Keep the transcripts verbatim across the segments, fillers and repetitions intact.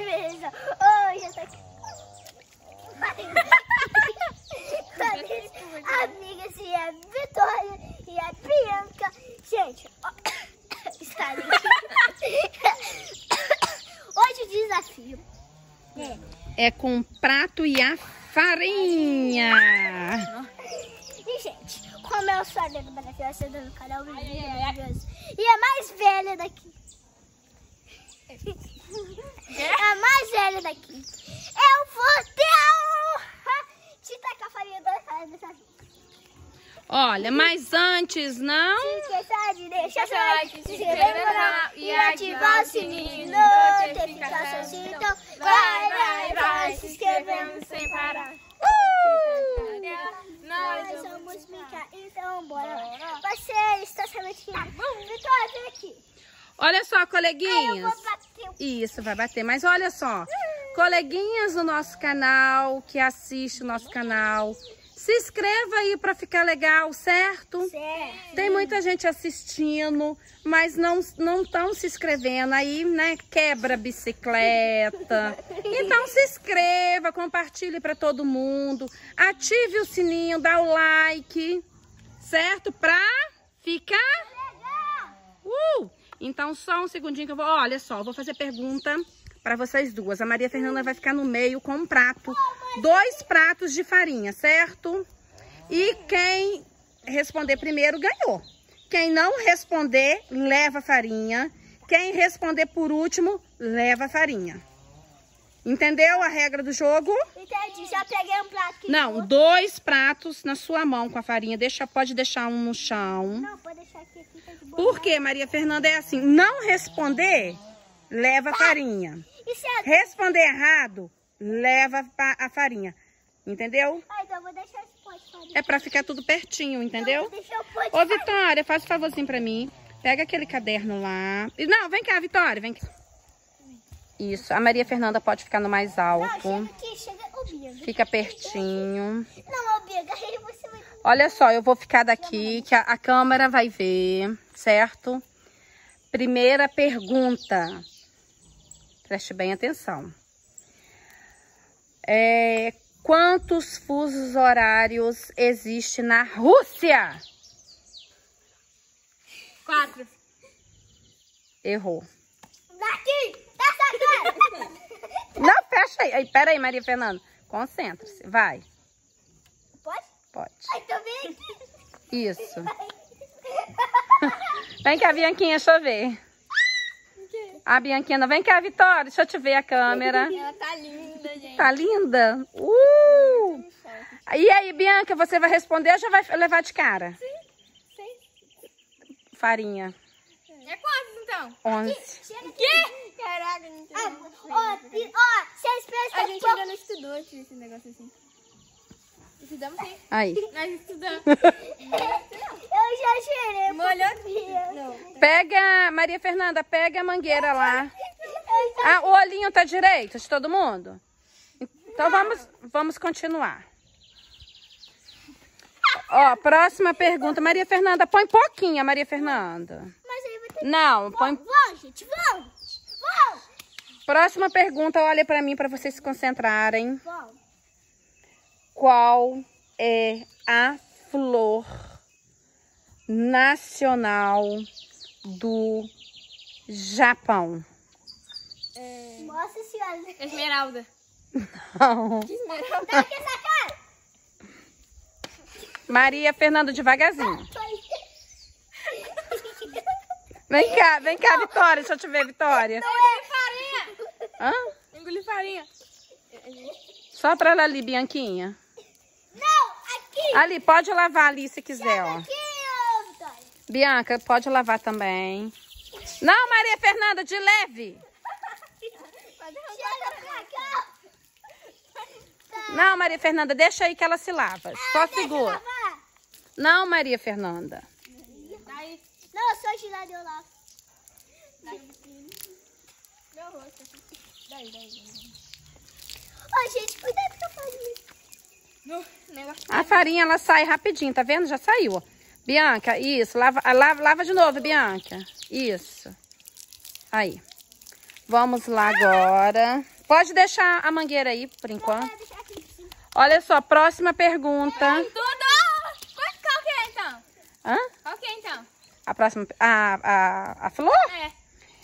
dimensão. Oh, já tá aqui. Amigas, e a Vitória e a Bianca. Gente, ó, está ali. Hoje o desafio é, é com o prato e a farinha. E, gente, como eu sou a do Brasil, eu sou do canal maravilhoso. E a mais velha daqui. A mais velha daqui. Eu vou ter a honra de tacar a farinha da cara dessa vida. Olha, mas antes não... Se esqueça de deixar seu like, se inscrever no canal e ativar o sininho de notificações. Então, vai, vai, vai, se inscrevendo sem parar. Uh! Nós somos Mica, então bora lá. Vai ser estacionamento aqui. Vitória, vem aqui. Olha só, coleguinhas. Ai, eu vou bater. Isso, vai bater. Mas olha só, coleguinhas do nosso canal, que assiste o nosso canal, se inscreva aí para ficar legal, certo? Certo. Tem muita gente assistindo, mas não não estão se inscrevendo. Aí, né, quebra a bicicleta. Então se inscreva, compartilhe para todo mundo, ative o sininho, dá o like, certo? Pra ficar uh! Então só um segundinho que eu vou, olha só, vou fazer pergunta para vocês duas. A Maria Fernanda vai ficar no meio com um prato, dois pratos de farinha, certo? E quem responder primeiro ganhou. Quem não responder, leva a farinha. Quem responder por último, leva a farinha. Entendeu a regra do jogo? Entendi, já peguei um prato aqui. Não, dois pratos na sua mão com a farinha. Deixa, pode deixar um no chão. Não, pode deixar aqui, aqui tá de boa. Por quê, Maria Fernanda? É assim, não responder, leva a farinha. E se é... Responder errado, leva a farinha. Entendeu? Ah, então eu vou deixar esse pote de farinha. É pra ficar tudo pertinho, entendeu? Então eu vou deixar o pote de Ô, farinha. Vitória, faz um favorzinho pra mim. Pega aquele caderno lá. E não, vem cá, Vitória, vem cá. Isso, a Maria Fernanda pode ficar no mais alto. Não, chega aqui, chega. Ô, Bianca. Fica pertinho. Não, ô, Bianca, aí você vai... Olha só, eu vou ficar daqui, que a, a câmera vai ver, certo? Primeira pergunta. Preste bem atenção. É, quantos fusos horários existe na Rússia? Quatro. Errou. Daqui! Essa cara! Não, fecha aí. aí. Pera aí, Maria Fernanda. Concentra-se. Vai. Pode? Pode. Ai, também aqui. Isso. Vem cá, Bianquinha, deixa eu ver. A Bianquinha, vem cá, Vitória, deixa eu te ver a câmera. Ela tá linda, gente. Tá linda? Uh! E aí, Bianca, você vai responder ou já vai levar de cara? Sim, sim. Farinha. É quantos, então? onze. Que? Caraca, não tem ah, ó, ó, vocês pensam... A gente ainda não estudou esse negócio assim. Estudamos sim. Aí. Nós estudamos. Eu já cheirei. Molhou aqui. Não. Pega, Maria Fernanda, pega a mangueira lá. Ah, o olhinho tá direito de todo mundo? Então vamos, vamos continuar. Ó, próxima pergunta. Maria Fernanda, põe pouquinho, Maria Fernanda. Mas aí vai ter... Não, põe... Vamos, gente, vamos. Vamos. Próxima pergunta, olha pra mim pra vocês se concentrarem. Vamos. Qual é a flor nacional do Japão? É... Nossa senhora. Esmeralda. Não. Que esmeralda? Tá aqui essa cara. Maria Fernanda, devagarzinho. Vem cá, vem cá, Vitória. Deixa eu te ver, Vitória. Não é farinha. Hã? Engoli farinha. Só pra ela ali, Bianquinha. Não, aqui. Ali, pode lavar ali se quiser, ó. Aqui, ó, Vitória. Bianca, pode lavar também. Não, Maria Fernanda, de leve. Chega pra cá. Não, Maria Fernanda, deixa aí que ela se lava. Só segura. Não, Maria Fernanda. Não, eu sou gelada, eu lavo. Meu rosto. Daí, daí, daí. Ô, gente, cuidado que eu faço isso. A farinha, ela sai rapidinho, tá vendo? Já saiu, ó. Bianca, isso. Lava, lava, lava de novo, Bianca. Isso. Aí. Vamos lá agora. Pode deixar a mangueira aí, por enquanto. Olha só, próxima pergunta. Tudo! Qual que é, então? Hã? Qual que é, então? A próxima... A, a, a flor? É.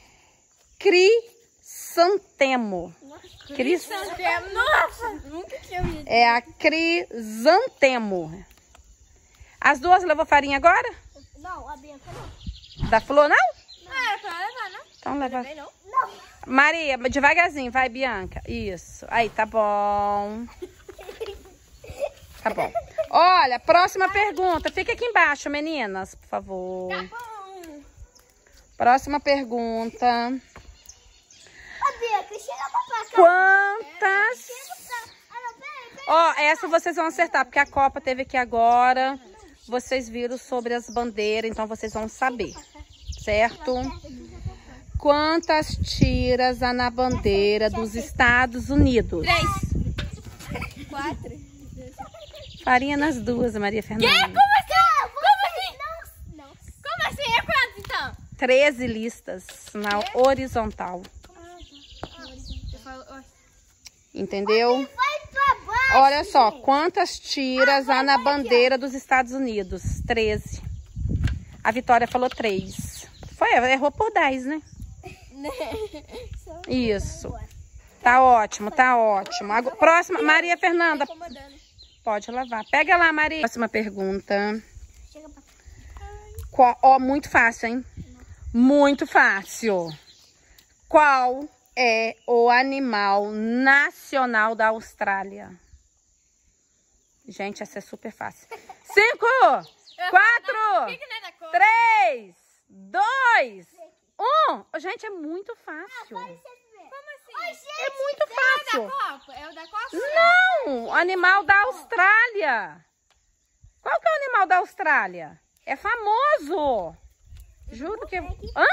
Crisantemo. Cris... Nossa! Nunca tinha visto. É a crisantemo. As duas levou farinha agora? Não, a Bianca não. Da flor, não? Não era pra levar, não? Então leva. Não. Não. Maria, devagarzinho, vai, Bianca. Isso. Aí, tá bom. Tá bom. Olha, próxima pergunta. Fica aqui embaixo, meninas, por favor. Tá bom. Próxima pergunta. Ô, Bianca, chega pra cá. Quantas... Chega pra... Ah, não, peraí, peraí. Ó, essa vocês vão acertar, porque a Copa teve aqui agora. Vocês viram sobre as bandeiras, então vocês vão saber. Certo? Quantas tiras há na bandeira dos Estados Unidos? Três. Quatro. Farinha nas duas, Maria Fernanda. Como assim? Como assim? Não, não. Como assim? É quanto, então? treze listas na horizontal. Entendeu? Vai pra baixo. Olha só, quantas tiras há na bandeira dos Estados Unidos? treze. A Vitória falou três. Foi, errou por dez, né? Isso. Tá ótimo, tá ótimo. Agora, próxima, Maria Fernanda. Pode lavar. Pega lá, Maria. Próxima pergunta. Qual, ó, muito fácil, hein? Muito fácil. Qual é o animal nacional da Austrália? Gente, essa é super fácil. Cinco, quatro, três, dois, um. Gente, é muito fácil. É muito fácil. É o da Copa? Não, animal da Austrália. Qual que é o animal da Austrália? É famoso. Juro que... Hã?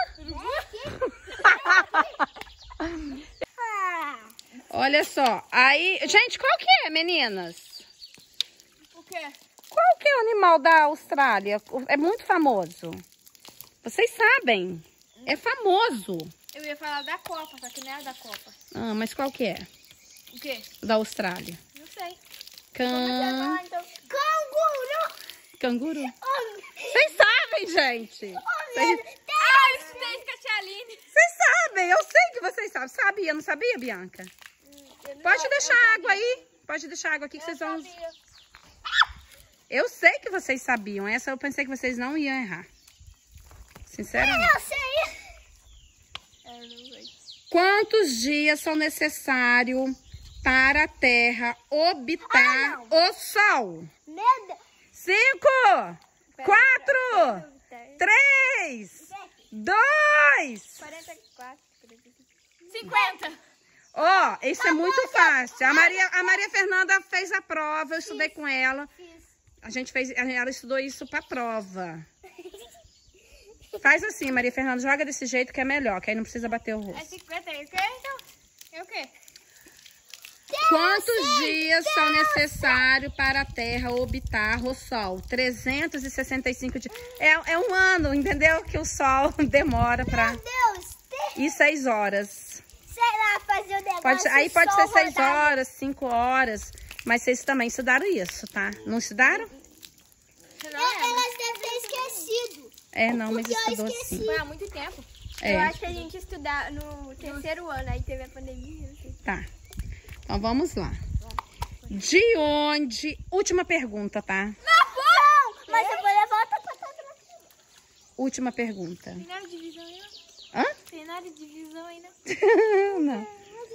Olha só. Aí, gente, qual que é, meninas? O quê? Qual que é o animal da Austrália? É muito famoso. Vocês sabem. É famoso. Eu ia falar da Copa, só que não é da Copa. Ah, mas qual que é? O quê? Da Austrália. Não sei. Can... Canguru! Canguru? Vocês sabem, gente. Vocês... Ah, eu estudei com a tia Aline. Vocês sabem, eu sei que vocês sabem. Sabia, não sabia, Bianca? Pode deixar água aí. Pode deixar água aqui que vocês vão... Eu sei que vocês sabiam. Essa eu pensei que vocês não iam errar. Sinceramente. Eu sei. Eu não sei. Quantos dias são necessários para a Terra orbitar Ah, o Sol? Meu Deus. Cinco, quatro, três, dois. quarenta e quatro. cinquenta. Ó, oh, isso é muito fácil. A Maria, a Maria Fernanda fez a prova, eu estudei com ela. A gente fez, ela estudou isso pra prova. Faz assim, Maria Fernanda, joga desse jeito que é melhor, que aí não precisa bater o rosto. É cinquenta e o quê, então? É o quê? Quantos dias são necessários para a Terra orbitar o Sol? trezentos e sessenta e cinco dias. É, é um ano, entendeu? Que o Sol demora para... Meu Deus. E seis horas. Sei lá, fazer o negócio. Pode, aí pode ser seis horas, cinco horas. Mas vocês também estudaram isso, tá? Não estudaram? Elas devem ter esquecido. É, não, mas Porque eu estudou esqueci. sim. Foi há muito tempo. É. Eu acho que a gente estudar no terceiro ano, aí teve a pandemia. Não sei. Tá. Então vamos lá. De onde... Última pergunta, tá? Não, não, mas eu vou levar outra patata lá. Última pergunta. Tem nada de divisão ainda? Hã? Tem nada de divisão ainda? Não.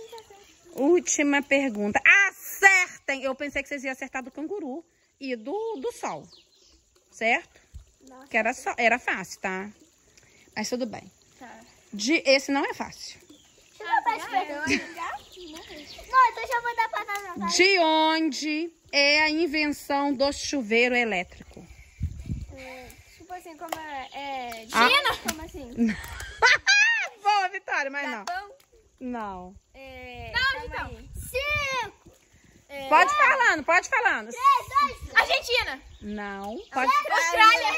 Última pergunta. Acertem! Eu pensei que vocês iam acertar do canguru e do, do sol. Certo? Nossa. Que era, só, era fácil, tá? Mas tudo bem. Tá. De, esse não é fácil. Deixa eu dar pra Não, então já vou dar patata. De onde é a invenção do chuveiro elétrico? É, tipo assim, como é... é Ah. China? Como assim? Boa, Vitória, mas não. Japão? Não. É, não, então. Cinco. É, Pode falando, pode falando. três, dois, Argentina. Não. Pode... Austrália.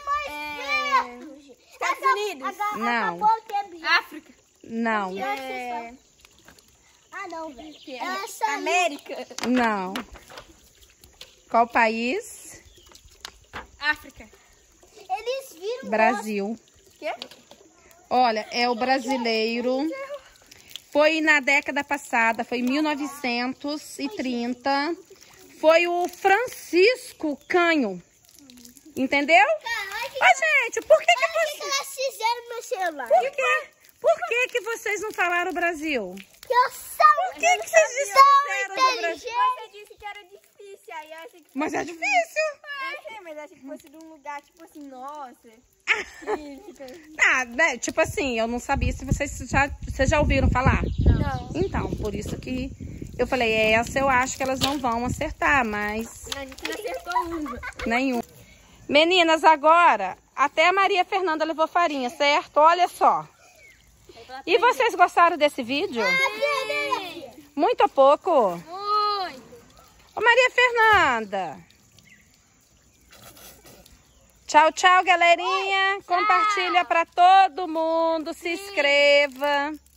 É, Estados Unidos. Não. África. Não. É, Ah, não, velho. Essa América. Não. Qual país? África. Eles viram. Brasil. Quê? Olha, é o brasileiro. Foi na década passada, foi em mil novecentos e trinta. Foi o Francisco Canho. Entendeu? Ô, gente, por que que O que, que vocês... elas fizeram no meu celular? Por quê? Por que que vocês não falaram Brasil? Que eu sou. Por que que vocês disseram do Brasil? Você disse que era difícil, aí eu achei que... Mas é difícil. É, é, mas eu achei que fosse de um lugar, tipo assim, nossa. Ah, né? Tipo assim, eu não sabia se vocês já, vocês já ouviram falar. Não. Então, por isso que eu falei, essa eu acho que elas não vão acertar, mas A gente não acertou uma. nenhum. Meninas, agora, até a Maria Fernanda levou farinha, certo? Olha só. E vocês gostaram desse vídeo? Muito ou pouco? Muito. Ô, Maria Fernanda. Tchau, tchau, galerinha. Compartilha pra todo mundo. Se inscreva.